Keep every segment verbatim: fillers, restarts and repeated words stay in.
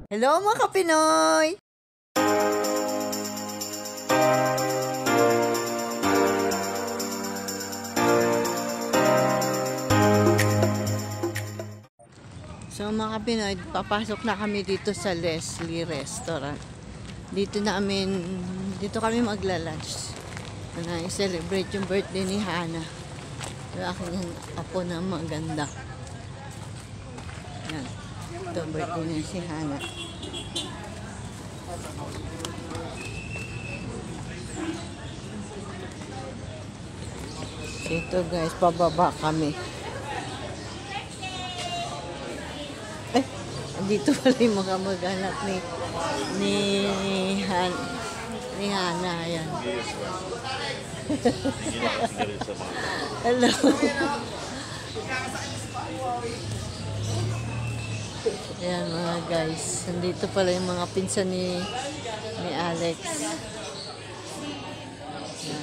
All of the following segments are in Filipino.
Hello mga ka-Pinoy! So mga ka-Pinoy, papasok na kami dito sa Leslie Restaurant. Dito namin, dito kami magla-lunch. Na i-celebrate yung birthday ni Hana. Yung aking apo na maganda. Yan. Ito birthday niya si Hana. Ito guys, pababa kami. Eh, dito pala yung mga mag-anak ni ni Han ni Hana. Ayan. Hello. Ayan mga guys. Nandito pala yung mga pinsan ni ni Alex. Ayan.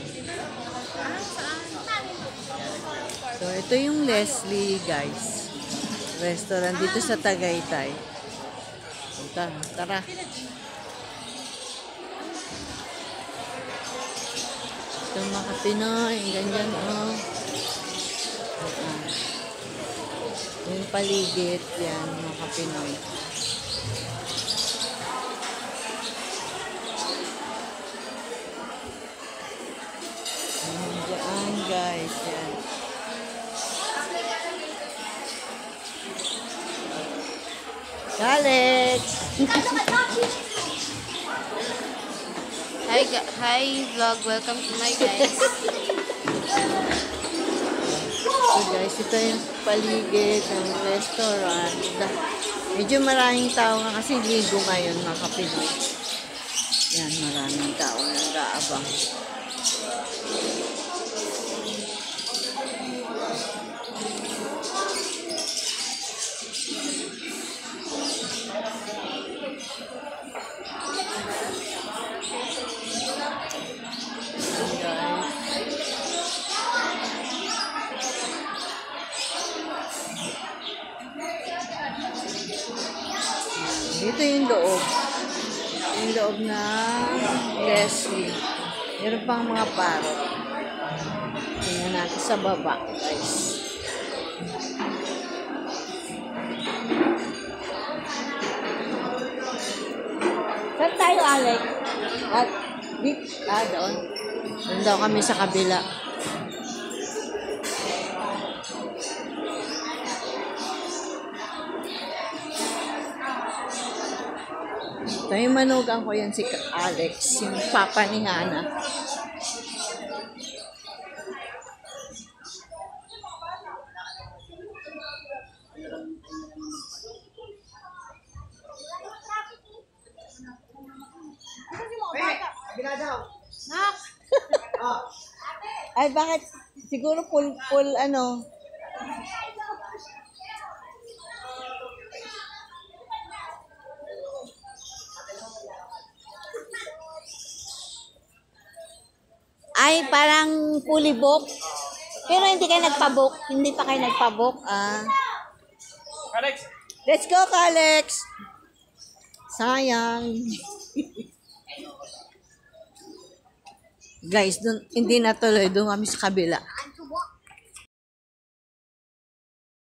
So ito yung Leslie guys. Restaurant dito sa Tagaytay. Tara, tara. Ito mga Pinoy, ganyan oh. Uh, yung paligid, yan mga Pinoy. Diyan guys, yan. Alex! Hi, hi vlog. Welcome to my guys. So guys, ito yung paligid ng restaurant. Medyo maraming tao nga kasi ligo ngayon mga ka-Pinoy. Yan, maraming tao na nag-aabang. Dito yung loob. Yung loob ng Leslie. Meron pang mga parot. Tingnan natin sa baba, guys. Saan tayo, Alex? At, dito, ah, doon. Doon daw kami sa kabila. Ito yung manugang ko yan si Alex, yung papa ni Hana. Ay, bakit? Siguro full, full ano? Ay, parang fully book. Pero hindi kayo nagpabook. Hindi pa kayo nagpabook. Ah. Alex! Let's go, Alex! Sayang. Guys, dun, hindi natuloy. Doon kami sa kabila.